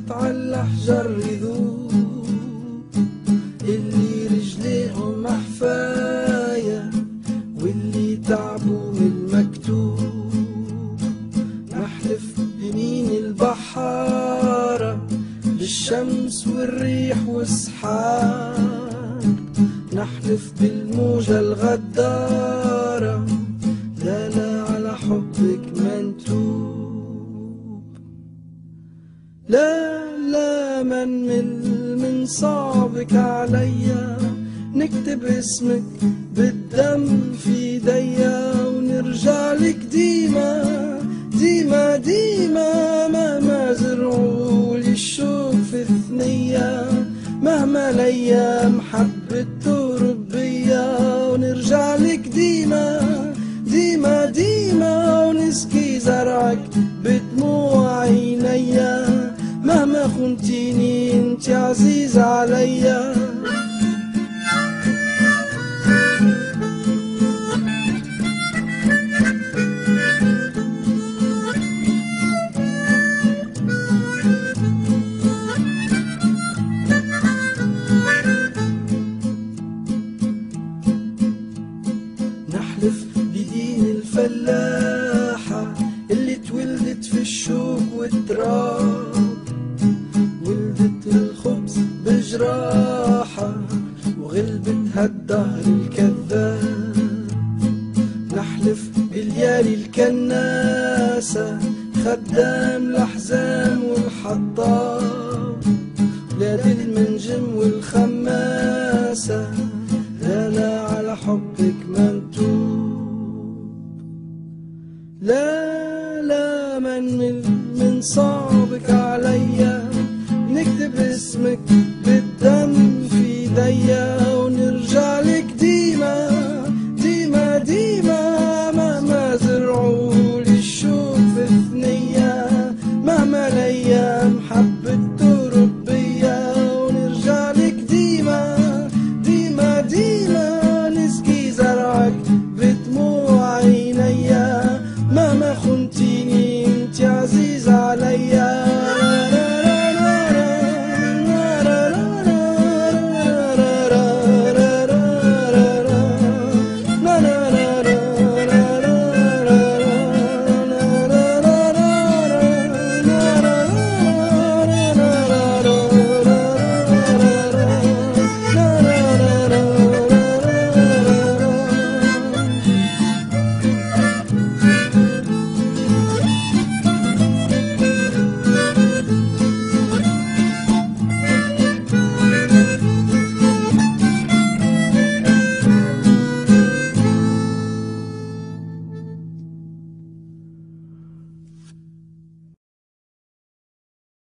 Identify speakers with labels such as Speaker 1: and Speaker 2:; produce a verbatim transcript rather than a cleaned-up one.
Speaker 1: خبط عالحجر يذوب، اللي رجليهم محفاية واللي تعبوا من المكتوب. نحلف بمين البحارة بالشمس والريح والسحاب، نحلف بالموجة الغدارة لا لا على حبك منتوب. لا لا ما نمل من صعبك عليا، نكتب اسمك بالدم في ايديا ونرجع لك ديما ديما ديما، مهما زرعوا لي الشوق في ثنية، مهما الايام حبت تهرب بيا، ونرجع لك ديما ديما ديما، ونسقي زرعك بدموع عينيا، مهما خنتيني انت عزيز عليا. نحلف بدين الفلاحة اللي تولدت في الشوك والتراب، ولدت الخبز بجراحة وغلبتها الدهر الكذاب. نحلف باليالي الكناسة خدام الأحزان والحطاب، ولاد المنجم والخماسة لا لا على حبك منتوب. لا لا ما نمل من صعبك عليا، نكتب اسمك